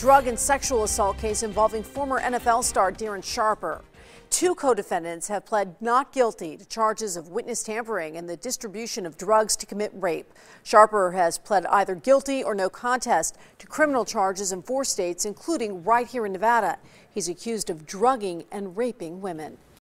drug and sexual assault case involving former NFL star Darren Sharper. Two co-defendants have pled not guilty to charges of witness tampering and the distribution of drugs to commit rape. Sharper has pled either guilty or no contest to criminal charges in 4 states, including right here in Nevada. He's accused of drugging and raping women.